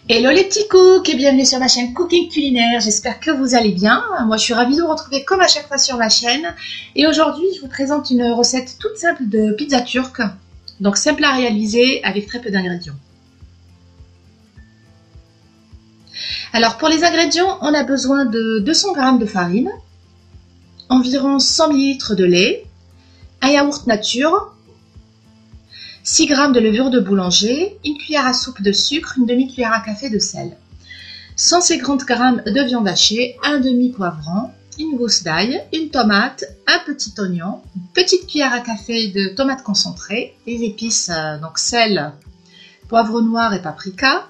Hello les petits cooks et bienvenue sur ma chaîne Cooking Culinaire, j'espère que vous allez bien. Moi je suis ravie de vous retrouver comme à chaque fois sur ma chaîne. Et aujourd'hui je vous présente une recette toute simple de pizza turque. Donc simple à réaliser avec très peu d'ingrédients. Alors pour les ingrédients, on a besoin de 200 g de farine, environ 100 ml de lait, un yaourt nature, 6 g de levure de boulanger, une cuillère à soupe de sucre, une demi-cuillère à café de sel, 150 g de viande hachée, un demi-poivron, une gousse d'ail, une tomate, un petit oignon, une petite cuillère à café de tomates concentrées, les épices, donc sel, poivre noir et paprika,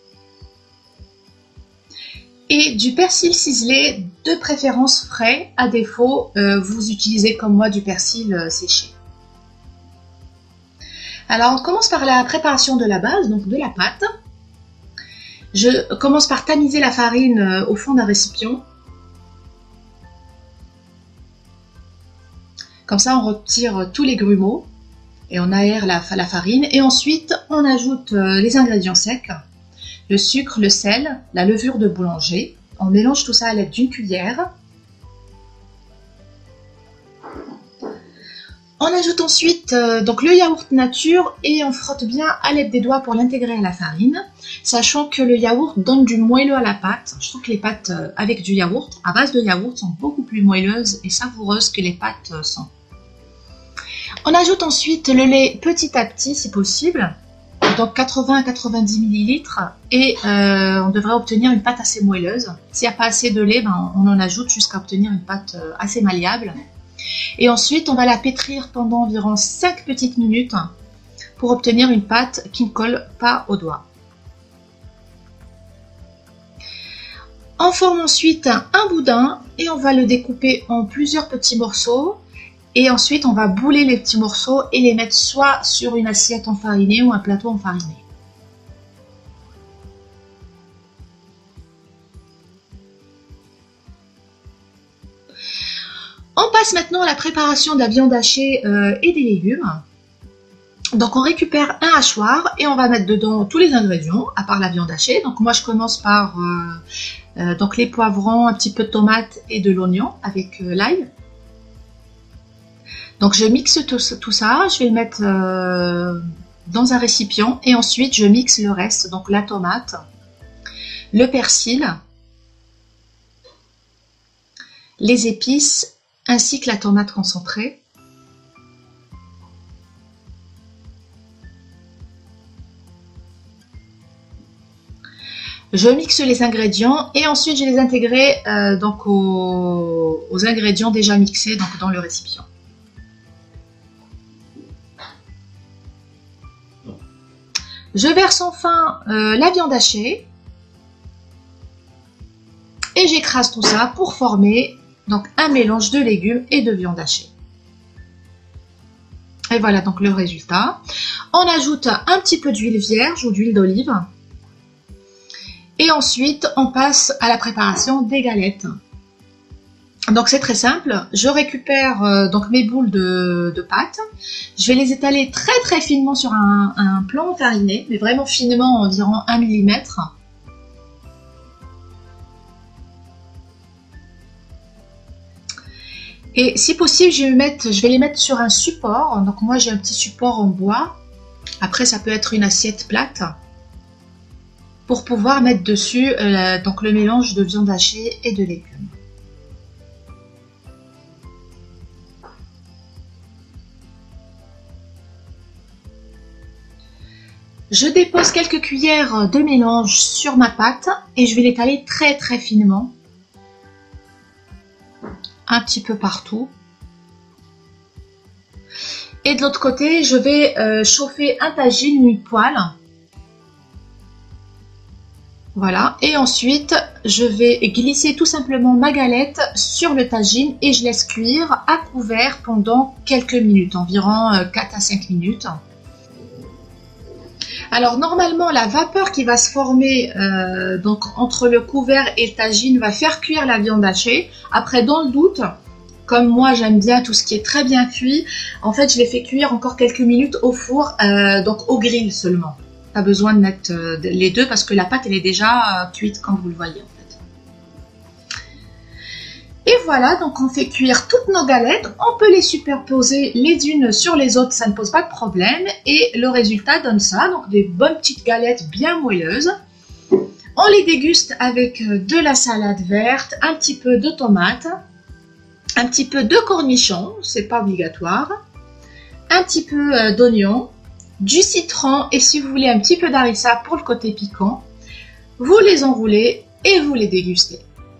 et du persil ciselé, de préférence frais, à défaut, vous utilisez comme moi du persil séché. Alors on commence par la préparation de la base, donc de la pâte. Je commence par tamiser la farine au fond d'un récipient. Comme ça on retire tous les grumeaux et on aère la farine. Et ensuite on ajoute les ingrédients secs, le sucre, le sel, la levure de boulanger. On mélange tout ça à l'aide d'une cuillère. On ajoute ensuite donc le yaourt nature et on frotte bien à l'aide des doigts pour l'intégrer à la farine, sachant que le yaourt donne du moelleux à la pâte. Je trouve que les pâtes avec du yaourt, à base de yaourt, sont beaucoup plus moelleuses et savoureuses que les pâtes sans. On ajoute ensuite le lait petit à petit si possible, donc 80 à 90 ml et on devrait obtenir une pâte assez moelleuse. S'il n'y a pas assez de lait, on en ajoute jusqu'à obtenir une pâte assez malléable. Et ensuite, on va la pétrir pendant environ 5 petites minutes pour obtenir une pâte qui ne colle pas aux doigts. On forme ensuite un boudin et on va le découper en plusieurs petits morceaux. Et ensuite, on va bouler les petits morceaux et les mettre soit sur une assiette enfarinée ou un plateau enfariné. On passe maintenant à la préparation de la viande hachée et des légumes. Donc on récupère un hachoir et on va mettre dedans tous les ingrédients, à part la viande hachée. Donc moi je commence par donc les poivrons, un petit peu de tomate et de l'oignon avec l'ail. Donc je mixe tout ça, je vais le mettre dans un récipient et ensuite je mixe le reste, donc la tomate, le persil, les épices, ainsi que la tomate concentrée. Je mixe les ingrédients et ensuite je les intégrer donc aux ingrédients déjà mixés donc dans le récipient. Je verse enfin la viande hachée et j'écrase tout ça pour former donc un mélange de légumes et de viande hachée. Et voilà donc le résultat. On ajoute un petit peu d'huile vierge ou d'huile d'olive. Et ensuite on passe à la préparation des galettes. Donc c'est très simple. Je récupère donc mes boules de pâte. Je vais les étaler très très finement sur un plan enfariné, mais vraiment finement, environ 1 mm. Et si possible, je vais les mettre sur un support. Donc moi j'ai un petit support en bois. Après ça peut être une assiette plate. Pour pouvoir mettre dessus donc le mélange de viande hachée et de légumes. Je dépose quelques cuillères de mélange sur ma pâte et je vais l'étaler très très finement. Un petit peu partout. Et de l'autre côté, je vais chauffer un tagine ou une poêle. Voilà. Et ensuite, je vais glisser tout simplement ma galette sur le tagine et je laisse cuire à couvert pendant quelques minutes, environ 4 à 5 minutes. Alors normalement, la vapeur qui va se former donc entre le couvert et le tagine va faire cuire la viande hachée. Après, dans le doute, comme moi j'aime bien tout ce qui est très bien cuit, en fait je les fais cuire encore quelques minutes au four, donc au grill seulement. Pas besoin de mettre les deux parce que la pâte elle est déjà cuite comme vous le voyez en fait. Et voilà, donc on fait cuire toutes nos galettes. On peut les superposer les unes sur les autres, ça ne pose pas de problème. Et le résultat donne ça, donc des bonnes petites galettes bien moelleuses. On les déguste avec de la salade verte, un petit peu de tomates, un petit peu de cornichons, c'est pas obligatoire, un petit peu d'oignon, du citron et si vous voulez un petit peu d'harissa pour le côté piquant. Vous les enroulez et vous les dégustez.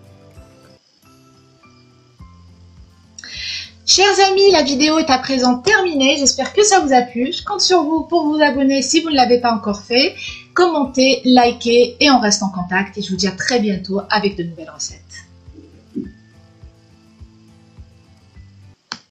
Chers amis, la vidéo est à présent terminée. J'espère que ça vous a plu. Je compte sur vous pour vous abonner si vous ne l'avez pas encore fait. Commentez, likez et on reste en contact. Et je vous dis à très bientôt avec de nouvelles recettes.